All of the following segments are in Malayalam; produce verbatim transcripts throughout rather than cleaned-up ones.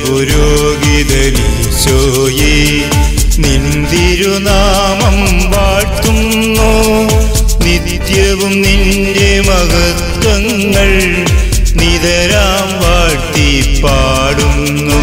നിത്യപുരോഹിതനീശോയേ നിന്തിരുനാമം വാഴ്ത്തുന്നു. നിത്യവും നിന്റെ മഹത്വങ്ങൾ നിതരാം വാഴ്ത്തി പാടുന്നു.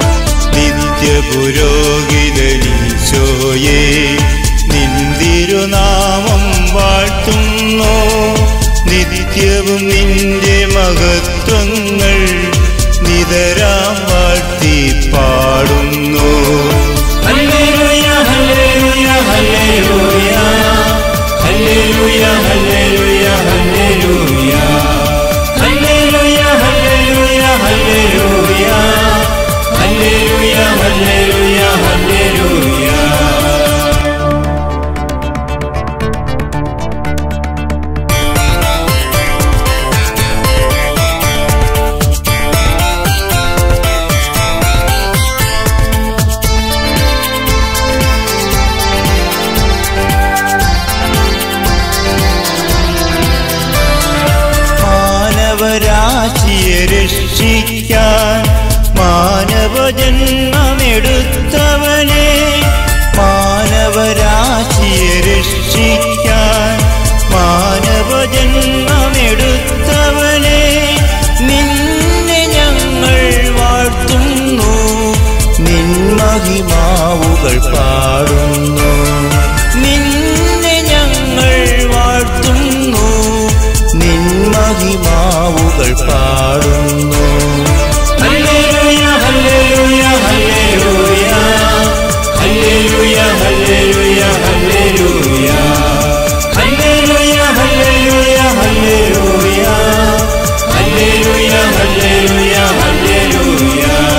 നിത്യപുരോഹിതനീശോയേ നിന്തിരുനാമം വാഴ്ത്തുന്നു. നിത്യവും നിന്റെ മഹത്വങ്ങൾ നിതരാം വാഴ്ത്തി പാടുന്നു. ഹല്ലേലൂയ ഹല്ലേലൂയ ഹല്ലേലൂയ ഹല്ലേലൂയ ഹല്ലേലൂയ ഹല്ലേലൂയ ഹല്ലേലൂയ ഹല്ലേലൂയ ഹല്ലേലൂയ ഹല്ലേലൂയ ഹല്ലേലൂയ ഹല്ലേലൂയ. മാനവരാശിയെ രക്ഷിക്കാൻ മാനവജന്മമെടുത്തവനെ, മാനവരാശിയെ രക്ഷിക്കാൻ മാനവജന്മമെടുത്തവനെ, നിന്നെ ഞങ്ങൾ വാഴ്ത്തുന്നു, നിൻ മഹിമാവുകൾ പാടുന്നു. നിന്നെ ഞങ്ങൾ വാഴ്ത്തുന്നു, നിൻ മഹിമാവുകൾ പാടുന്നു. ഹല്ലേലൂയ ഹല്ലേലൂയ ഹല്ലേലൂയ ഹല്ലേലൂയ ഹല്ലേലൂയ ഹല്ലേലൂയ ഹല്ലേലൂയ ഹല്ലേലൂയ ഹല്ലേലൂയ ഹല്ലേലൂയ ഹല്ലേലൂയ ഹല്ലേലൂയ.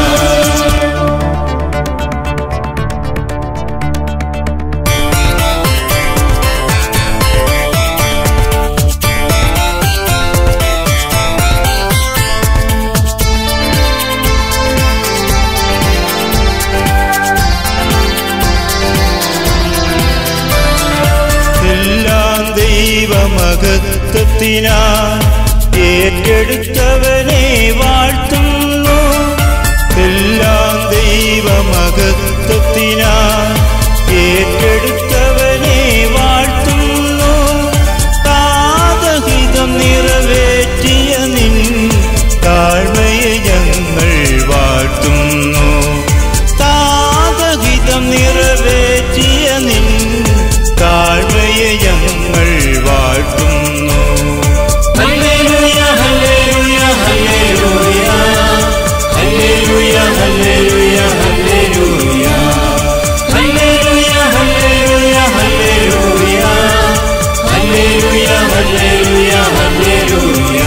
ദൈവമഹത്വത്തിനാൽ ഏറ്റെടുത്തവനെ വാഴ്ത്തുന്നു. എല്ലാം ദൈവമഹത്വത്തിനാൽ ഏറ്റെടുത്തവനെ വാഴ്ത്തുന്നു. താതഹിതം നിറവേറ്റിയ നിൻ താഴ്മയെ ഞങ്ങൾ വാഴ്ത്തുന്നു. താതഹിതം നിറവേറ്റിയ നിൻ താഴ്മയെ ഞങ്ങൾ വാഴ്ത്തുന്നു. ഹല്ലേലൂയ ഹല്ലേലൂയ ഹല്ലേലൂയ ഹല്ലേലൂയ ഹല്ലേലൂയ ഹല്ലേലൂയ ഹല്ലേലൂയ ഹല്ലേലൂയ ഹല്ലേലൂയ ഹല്ലേലൂയ ഹല്ലേലൂയ ഹല്ലേലൂയ.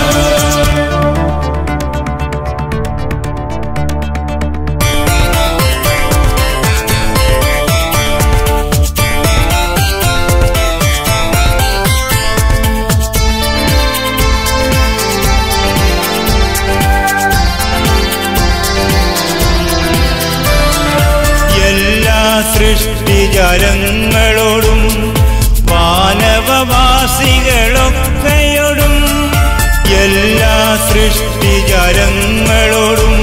സൃഷ്ടിജാലങ്ങളോടും വാനവവാസികളൊക്കെയോടും, എല്ലാ സൃഷ്ടിജാലങ്ങളോടും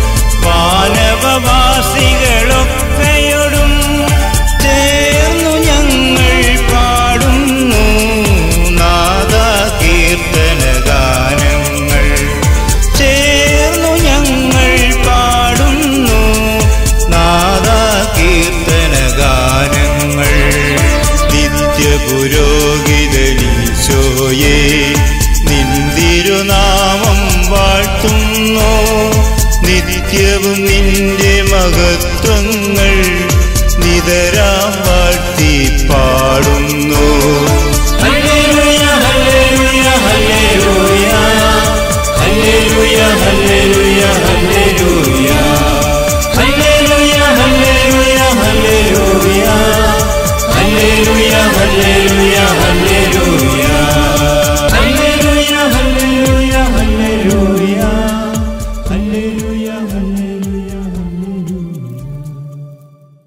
വാനവവാസികളൊക്കെയോടും ചേർന്നു ഞങ്ങൾ പാടുന്നു നാദാ കീർത്തനഗാനങ്ങൾ. ചേർന്നു ഞങ്ങൾ പാടുന്നു നാദാ കീർത്തനഗാനങ്ങൾ. നിത്യപുരോഹിതനീശോയേ നിന്തിരുനാമം വാഴ്ത്തുന്നു. നിത്യവും നിന്റെ മഹത്വങ്ങൾ നിതരാം വാഴ്ത്തി പാടുന്നു. ഹല്ലേലൂയ ഹല്ലേലൂയ ഹല്ലേലൂയ ഹല്ലേലൂയ ഹല്ലേലൂയ ഹല്ലേലൂയ ഹല്ലേലൂയ ഹല്ലേലൂയ ഹല്ലേലൂയ ഹല്ലേലൂയ ഹല്ലേലൂയ